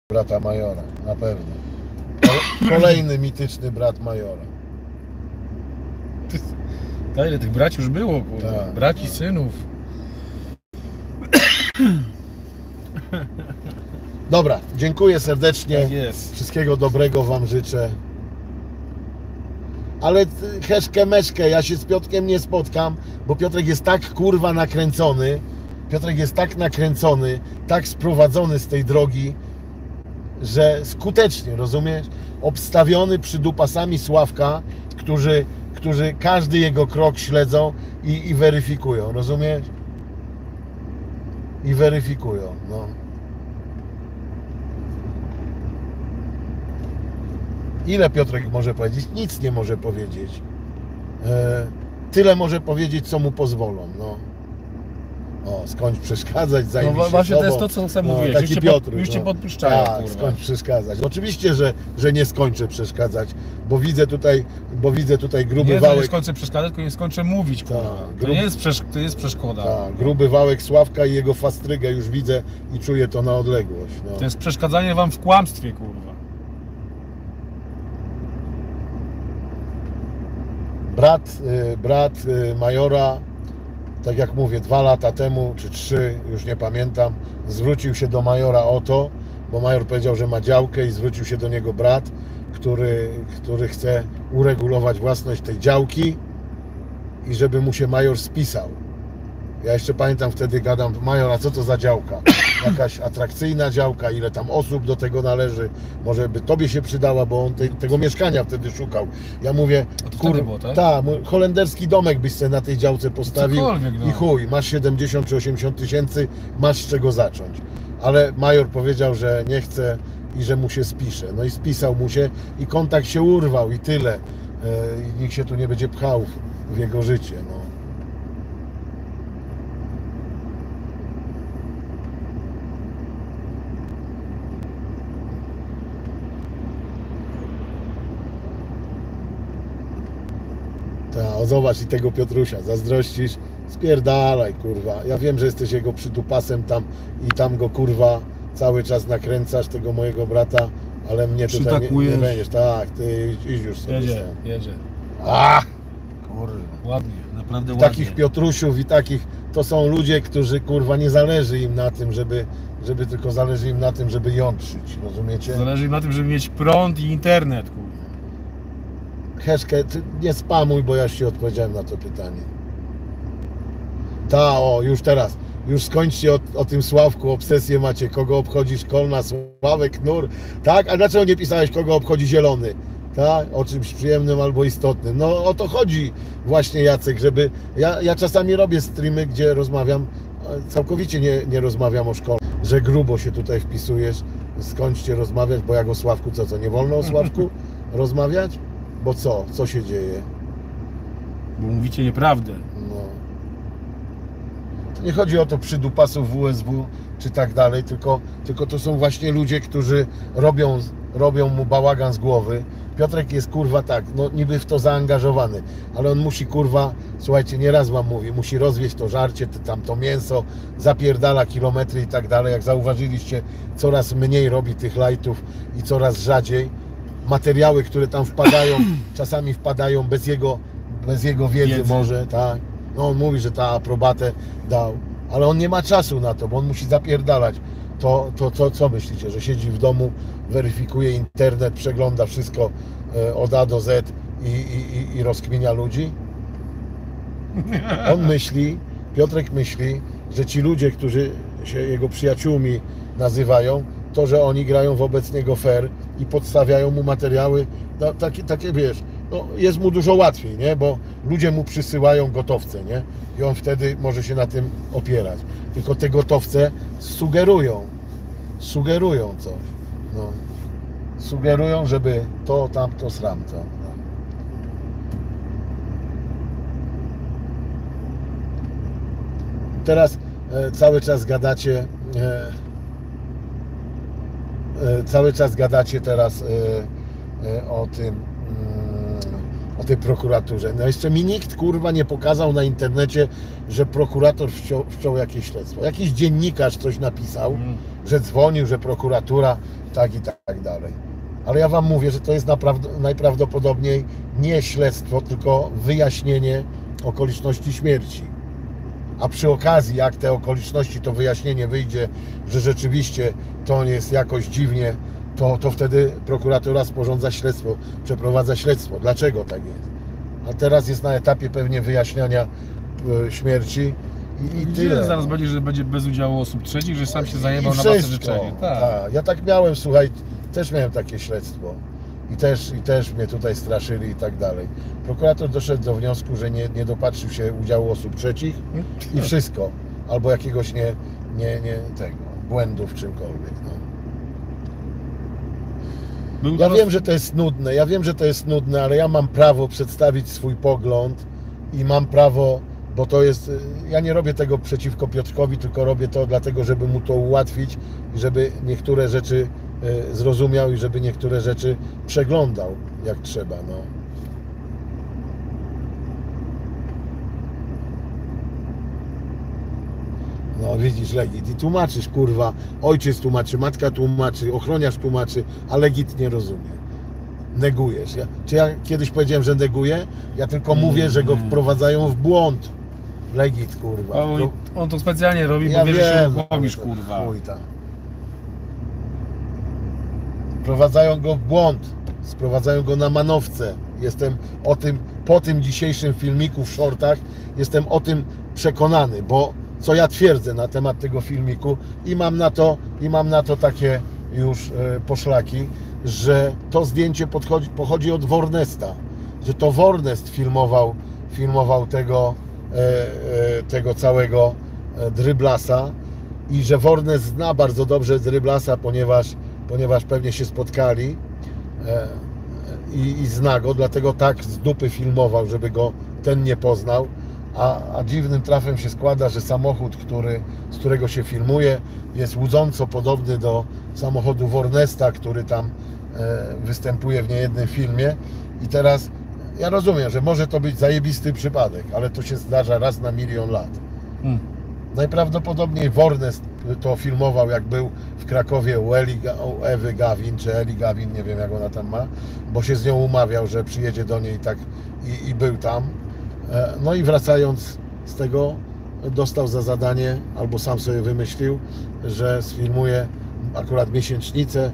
brata majora, na pewno. Kolejny mityczny brat majora. Tak, ile tych braci już było, kurwa. Tak, Braci, tak. synów. Dobra, dziękuję serdecznie. Tak jest. Wszystkiego dobrego wam życzę. Ale heszkę meszkę, ja się z Piotrkiem nie spotkam, bo Piotrek jest tak kurwa nakręcony. Piotrek jest tak nakręcony, tak sprowadzony z tej drogi, że skutecznie, rozumiesz? Obstawiony przydupasami Sławka, którzy każdy jego krok śledzą i weryfikują, rozumiesz? I weryfikują, no. Ile Piotrek może powiedzieć? Nic nie może powiedzieć. Tyle może powiedzieć, co mu pozwolą, no. O, skończ przeszkadzać, zajmij się właśnie sobą. to jest to, co sam mówiłeś. Taki Już cię no. podpuszczają, Tak, kurwa. skończ przeszkadzać. Oczywiście, że nie skończę przeszkadzać, bo widzę tutaj gruby Nie, wałek. nie skończę przeszkadzać, tylko nie skończę mówić, kurwa. Tak, To nie jest przeszkoda. Tak, gruby wałek Sławka i jego fastrygę już widzę i czuję to na odległość. No. To jest przeszkadzanie wam w kłamstwie, kurwa. Brat majora, tak jak mówię, 2 lata temu, czy 3, już nie pamiętam, zwrócił się do majora o to, bo major powiedział, że ma działkę i zwrócił się do niego brat, który chce uregulować własność tej działki i żeby mu się major spisał. Ja jeszcze pamiętam, wtedy gadam, major, a co to za działka? Jakaś atrakcyjna działka, ile tam osób do tego należy, może by tobie się przydała, bo on tego mieszkania wtedy szukał. Ja mówię, było, tak? holenderski domek byś sobie na tej działce postawił Cokolwiek, no. i chuj, masz 70 czy 80 tysięcy, masz z czego zacząć. Ale major powiedział, że nie chce i że mu się spisze. No i spisał mu się i kontakt się urwał i tyle. I nikt się tu nie będzie pchał w jego życie, no. O, zobacz i tego Piotrusia, zazdrościsz, spierdalaj, kurwa. Ja wiem, że jesteś jego przydupasem tam i tam go, kurwa, cały czas nakręcasz, tego mojego brata, ale mnie tutaj nie będziesz. Tak, ty idź już sobie. Jedzie. A, kurwa. Ładnie, naprawdę ładnie. Takich Piotrusiów i takich, to są ludzie, którzy, kurwa, nie zależy im na tym, żeby tylko zależy im na tym, żeby jątrzyć, rozumiecie? Zależy im na tym, żeby mieć prąd i internet, kurwa. Heszkę, ty nie spamuj, bo ja już ci odpowiedziałem na to pytanie. Już skończcie o tym Sławku, obsesję macie, kogo obchodzi Szkolna, Sławek, Knur, tak? A dlaczego nie pisałeś, kogo obchodzi Zielony? Tak? O czymś przyjemnym albo istotnym. No o to chodzi właśnie, Jacek, żeby... Ja czasami robię streamy, gdzie rozmawiam, całkowicie nie rozmawiam o szkole, że grubo się tutaj wpisujesz, skończcie rozmawiać, bo jak o Sławku, co nie wolno o Sławku rozmawiać? Bo co się dzieje? Bo mówicie nieprawdę. No. To nie chodzi o to przydupasów WSW czy tak dalej, tylko to są właśnie ludzie, którzy robią mu bałagan z głowy. Piotrek jest, kurwa, tak, no niby w to zaangażowany, ale on musi, kurwa, słuchajcie, nieraz wam mówi, musi rozwieźć to żarcie, tam to mięso, zapierdala kilometry i tak dalej. Jak zauważyliście, coraz mniej robi tych lightów i coraz rzadziej. Materiały, które tam wpadają, czasami wpadają bez jego wiedzy może, tak. No on mówi, że ta aprobatę dał, ale on nie ma czasu na to, bo on musi zapierdalać. To co myślicie, że siedzi w domu, weryfikuje internet, przegląda wszystko od A do Z i rozkminia ludzi? On myśli, Piotrek myśli, że ci ludzie, którzy się jego przyjaciółmi nazywają, to, że oni grają wobec niego fair i podstawiają mu materiały, no, takie wiesz, no, jest mu dużo łatwiej, nie? Bo ludzie mu przysyłają gotowce, nie? I on wtedy może się na tym opierać. Tylko te gotowce sugerują coś. No. Sugerują, żeby to, tamto, sramto. No. Teraz cały czas gadacie teraz o tym, o tej prokuraturze. No jeszcze mi nikt, kurwa, nie pokazał na internecie, że prokurator wszczął jakieś śledztwo. Jakiś dziennikarz coś napisał, że dzwonił, że prokuratura tak i tak dalej. Ale ja wam mówię, że to jest najprawdopodobniej nie śledztwo, tylko wyjaśnienie okoliczności śmierci. A przy okazji, jak te okoliczności, to wyjaśnienie wyjdzie, że rzeczywiście to jest jakoś dziwnie, to wtedy prokuratura sporządza śledztwo, przeprowadza śledztwo. Dlaczego tak jest? A teraz jest na etapie pewnie wyjaśniania śmierci i tyle. Zaraz będzie, że będzie bez udziału osób trzecich, że sam się zajebał na wszystko. masę życzenia. Tak. Ja tak miałem, słuchaj, też miałem takie śledztwo. I też mnie tutaj straszyli i tak dalej. Prokurator doszedł do wniosku, że nie dopatrzył się udziału osób trzecich i wszystko. Albo jakiegoś błędu w czymkolwiek. No. Ja wiem, że to jest nudne, ale ja mam prawo przedstawić swój pogląd i mam prawo, bo to jest, ja nie robię tego przeciwko Piotrkowi, tylko robię to dlatego, żeby mu to ułatwić i żeby niektóre rzeczy zrozumiał i żeby niektóre rzeczy przeglądał jak trzeba, no. No widzisz, Legit, i tłumaczysz, kurwa, ojciec tłumaczy, matka tłumaczy, ochroniarz tłumaczy, a Legit nie rozumie. Negujesz. Czy ja kiedyś powiedziałem, że neguję? Ja tylko mówię, że go wprowadzają w błąd. Legit, kurwa. On to specjalnie robi, bo wie, że się uruchomisz, kurwa. Wprowadzają go w błąd, sprowadzają go na manowce. Jestem o tym, po tym dzisiejszym filmiku w shortach, jestem o tym przekonany, bo co ja twierdzę na temat tego filmiku i mam na to takie już poszlaki, że to zdjęcie pochodzi od Warnesta, że to Warnest filmował tego całego Dryblasa i że Warnest zna bardzo dobrze Dryblasa, ponieważ pewnie się spotkali i zna go, dlatego tak z dupy filmował, żeby go ten nie poznał, a dziwnym trafem się składa, że samochód, z którego się filmuje, jest łudząco podobny do samochodu Warnesta, który tam występuje w niejednym filmie. I teraz ja rozumiem, że może to być zajebisty przypadek, ale to się zdarza raz na 1 000 000 lat. Najprawdopodobniej Warnest to filmował, jak był w Krakowie u Ewy Gawin, czy Eli Gawin, nie wiem jak ona tam ma, bo się z nią umawiał, że przyjedzie do niej i był tam. No i wracając z tego, dostał za zadanie, albo sam sobie wymyślił, że sfilmuje akurat miesięcznicę,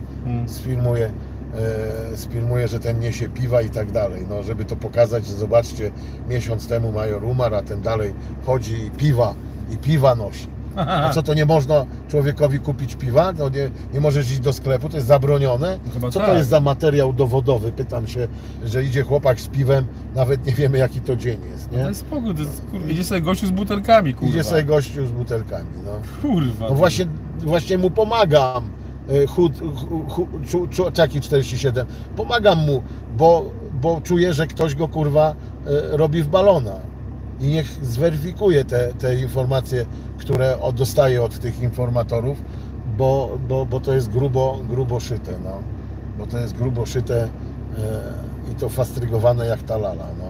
sfilmuje, że ten niesie piwa i tak dalej, no żeby to pokazać, że zobaczcie, miesiąc temu major umarł, a ten dalej chodzi i piwa nosi. A co, to nie można człowiekowi kupić piwa? To nie możesz iść do sklepu, to jest zabronione? No co to jest za materiał dowodowy? Pytam się, że idzie chłopak z piwem, nawet nie wiemy jaki to dzień jest, nie? To jest spokój, idzie sobie gościu z butelkami, kurwa. Idzie sobie gościu z butelkami, no. Kurwa. No właśnie mu pomagam. Czaki 47. Pomagam mu, bo czuję, że ktoś go, kurwa, robi w balona. I niech zweryfikuje te informacje, które dostaje od tych informatorów, bo to jest grubo szyte, no. Bo to jest grubo szyte i to fastrygowane jak ta lala, no.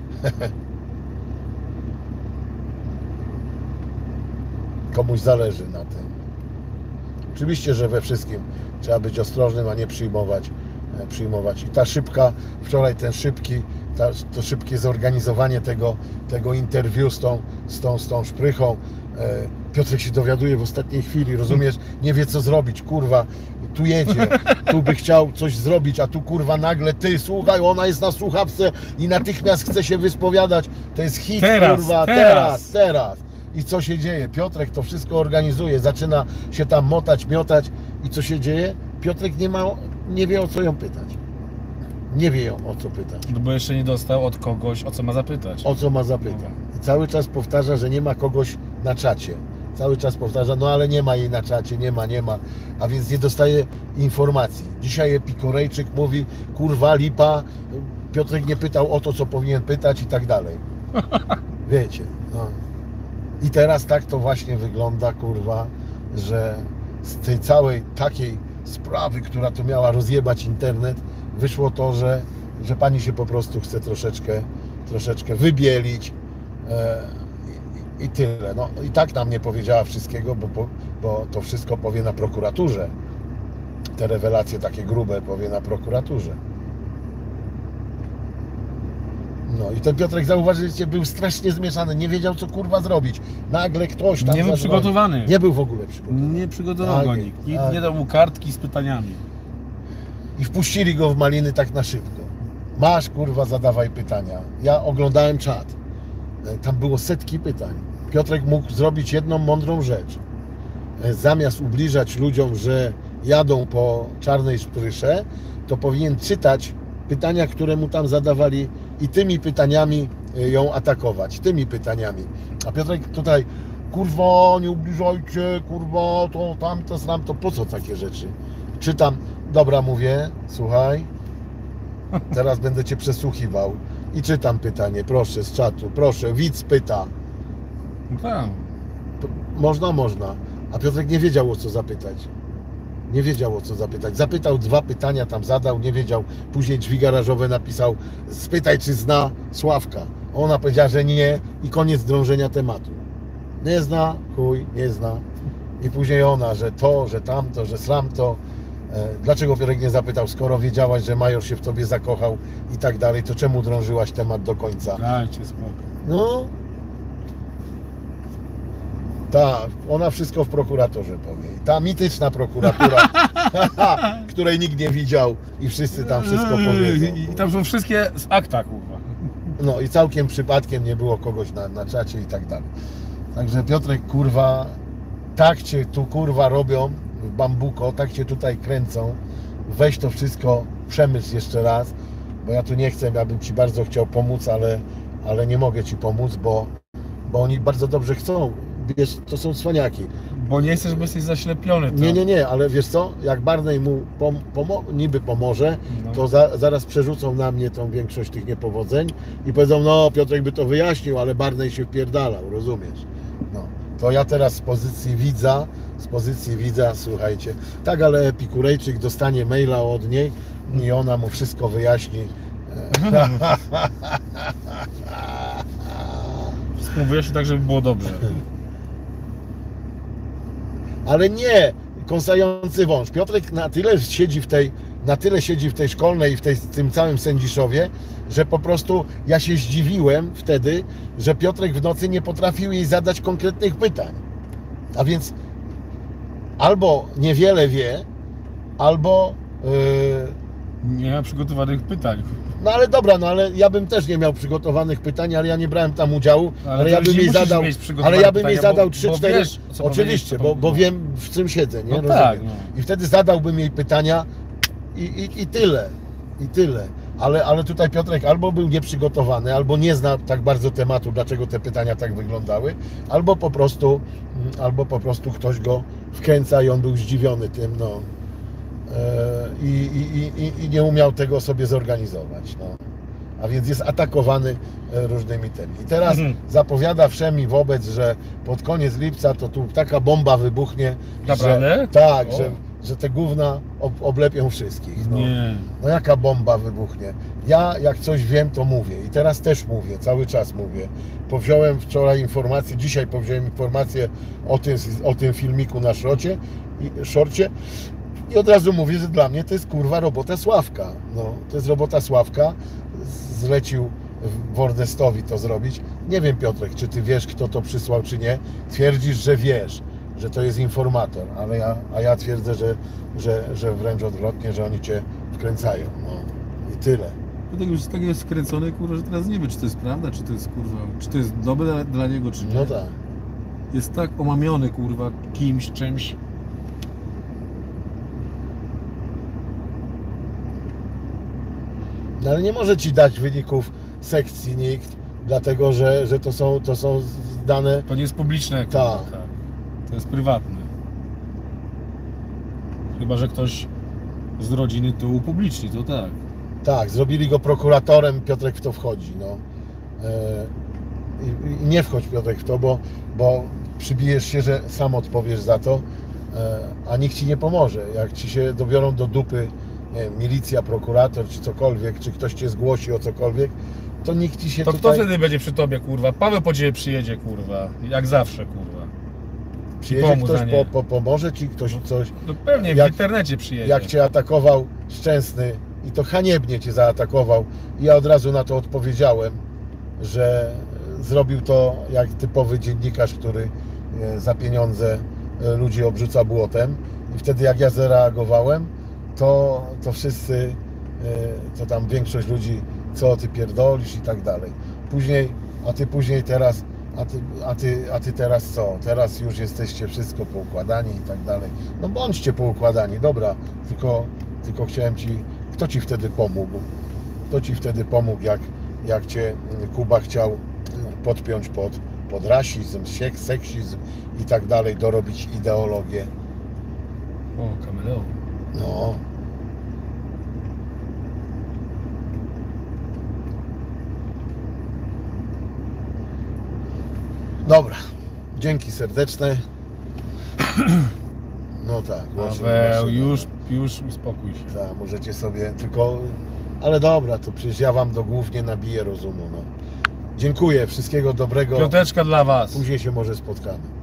Komuś zależy na tym. Oczywiście, że we wszystkim trzeba być ostrożnym, a nie przyjmować. I ta szybka, wczoraj to szybkie zorganizowanie tego interwiu z tą szprychą. Piotrek się dowiaduje w ostatniej chwili, rozumiesz? Nie wie co zrobić, kurwa, tu jedzie, tu by chciał coś zrobić, a tu kurwa nagle ty, słuchaj, ona jest na słuchawce i natychmiast chce się wyspowiadać. To jest hit, kurwa, teraz. I co się dzieje? Piotrek to wszystko organizuje, zaczyna się tam miotać i co się dzieje? Piotrek nie wie o co ją pytać. Nie wie ją o co pytać. No bo jeszcze nie dostał od kogoś, o co ma zapytać. O co ma zapytać. I cały czas powtarza, że nie ma kogoś na czacie. Cały czas powtarza, no ale nie ma jej na czacie, nie ma. A więc nie dostaje informacji. Dzisiaj Epikurejczyk mówi, kurwa, lipa, Piotrek nie pytał o to, co powinien pytać i tak dalej. Wiecie, no. I teraz tak to właśnie wygląda, kurwa, że z tej całej takiej sprawy, która tu miała rozjebać internet, wyszło to, że że pani się po prostu chce troszeczkę wybielić i tyle. No i tak nam nie powiedziała wszystkiego, bo to wszystko powie na prokuraturze. Te rewelacje takie grube powie na prokuraturze. No i ten Piotrek, zauważyliście, był strasznie zmieszany, nie wiedział co kurwa zrobić. Nagle ktoś tam nie był przygotowany. Nie był w ogóle przygotowany. Nie przygotował go nikt. Nikt nie dał mu kartki z pytaniami. I wpuścili go w maliny tak na szybko. Masz kurwa, zadawaj pytania. Ja oglądałem czat. Tam było setki pytań. Piotrek mógł zrobić jedną mądrą rzecz. Zamiast ubliżać ludziom, że jadą po czarnej szprysze, to powinien czytać pytania, które mu tam zadawali i tymi pytaniami ją atakować. Tymi pytaniami. A Piotrek tutaj, kurwa, nie ubliżajcie, kurwa, to tamto, to po co takie rzeczy? Czytam, dobra, mówię, słuchaj, teraz będę cię przesłuchiwał i czytam pytanie, proszę, z czatu, proszę, widz pyta. No tak. Można. A Piotrek nie wiedział, o co zapytać. Nie wiedział, o co zapytać. Zapytał 2 pytania, tam zadał, nie wiedział. Później drzwi garażowe napisał, spytaj, czy zna Sławka. Ona powiedziała, że nie i koniec drążenia tematu. Nie zna, chuj, nie zna. I później ona, że to, że tamto, że sramto. Dlaczego Piotrek nie zapytał, skoro wiedziałaś, że major się w tobie zakochał i tak dalej, to czemu drążyłaś temat do końca? Dajcie spokój. No. Tak, ona wszystko w prokuraturze powie. Ta mityczna prokuratura, której nikt nie widział i wszyscy tam wszystko powiedzą. I tam są wszystkie z akta, kurwa. No i całkiem przypadkiem nie było kogoś na czacie i tak dalej. Także Piotrek, kurwa, tak cię tu kurwa robią w bambuko, tak cię tutaj kręcą. Weź to wszystko, przemyśl jeszcze raz, bo ja tu nie chcę, ja bym ci bardzo chciał pomóc, ale nie mogę ci pomóc, bo oni bardzo dobrze chcą. Wiesz, to są cwaniaki. Bo nie chcesz, bo jesteś zaślepiony. To... Nie, ale wiesz co, jak Barney mu niby pomoże, no. to zaraz przerzucą na mnie tą większość tych niepowodzeń i powiedzą, no Piotrek by to wyjaśnił, ale Barney się wpierdalał, rozumiesz? No, to ja teraz z pozycji widza, słuchajcie, tak, ale Epikurejczyk dostanie maila od niej i ona mu wszystko wyjaśni. Mówię się tak, żeby było dobrze. Ale nie, kąsający wąż. Piotrek na tyle siedzi w tej szkolnej i w tym całym Sędziszowie, że po prostu ja się zdziwiłem wtedy, że Piotrek w nocy nie potrafił jej zadać konkretnych pytań. A więc albo niewiele wie, albo... Nie ma przygotowanych pytań. No ale dobra, no ale ja bym też nie miał przygotowanych pytań, ale ja nie brałem tam udziału, ale ja bym jej zadał 3-4, oczywiście, bo wiem, w czym siedzę, nie? No tak, no. I wtedy zadałbym jej pytania i tyle. Ale tutaj Piotrek albo był nieprzygotowany, albo nie zna tak bardzo tematu, dlaczego te pytania tak wyglądały, albo po prostu ktoś go wkręca i on był zdziwiony tym, no. I nie umiał tego sobie zorganizować. No. A więc jest atakowany różnymi tymi. I teraz zapowiada wszemi wobec, że pod koniec lipca to tu taka bomba wybuchnie. Naprawdę? Tak, że te gówna oblepią wszystkich. No. Nie. No jaka bomba wybuchnie? Ja jak coś wiem, to mówię. I teraz też mówię, cały czas mówię. Powziąłem wczoraj informację, dzisiaj powziąłem informację o tym filmiku na szorcie. I od razu mówię, że dla mnie to jest kurwa robota Sławka. No, to jest robota Sławka. Zlecił Wordestowi to zrobić. Nie wiem, Piotrek, czy ty wiesz, kto to przysłał, czy nie. Twierdzisz, że wiesz, że to jest informator, a ja twierdzę, że wręcz odwrotnie, że oni cię wkręcają. No. I tyle. Dlatego już tak jest skręcony, kurwa, że teraz nie wiem, czy to jest prawda, czy to jest kurwa, czy to jest dobre dla niego, czy nie. No tak. Jest tak omamiony, kurwa, kimś, czymś. No ale nie może ci dać wyników sekcji nikt, dlatego że to są dane... To nie jest publiczne, kurwa, tak. To jest prywatne. Chyba że ktoś z rodziny to upubliczni, to tak. Tak, zrobili go prokuratorem, Piotrek w to wchodzi. No. I nie wchodź, Piotrek, w to, bo przybijesz się, że sam odpowiesz za to, a nikt ci nie pomoże. Jak ci się dobiorą do dupy nie wiem, milicja, prokurator czy cokolwiek, czy ktoś cię zgłosi o cokolwiek, to nikt ci się To kto tutaj... wtedy będzie przy tobie, kurwa? Paweł po ciebie przyjedzie, kurwa. Jak zawsze, kurwa. Przyjedzie pomóc, ktoś, a nie. pomoże ci ktoś coś. No pewnie Jak- w internecie przyjedzie. Jak cię atakował Szczęsny i to haniebnie cię zaatakował, i ja od razu na to odpowiedziałem, że zrobił to jak typowy dziennikarz, który za pieniądze ludzi obrzuca błotem. I wtedy jak ja zareagowałem, to wszyscy, to tam większość ludzi, co ty pierdolisz i tak dalej. Później, a ty później teraz, a ty teraz co? Teraz już jesteście wszystko poukładani i tak dalej. No bądźcie poukładani, dobra, tylko chciałem ci, kto ci wtedy pomógł? Kto ci wtedy pomógł, jak cię Kuba chciał podpiąć pod rasizm, seksizm i tak dalej, dorobić ideologię? O, kameleon. No. Dobra, dzięki serdeczne. No tak, Paweł, już uspokój się. Tak, możecie sobie tylko... Ale dobra, to przecież ja wam do głów nie nabiję rozumu. No. Dziękuję, wszystkiego dobrego. Piąteczka dla was. Później się może spotkamy.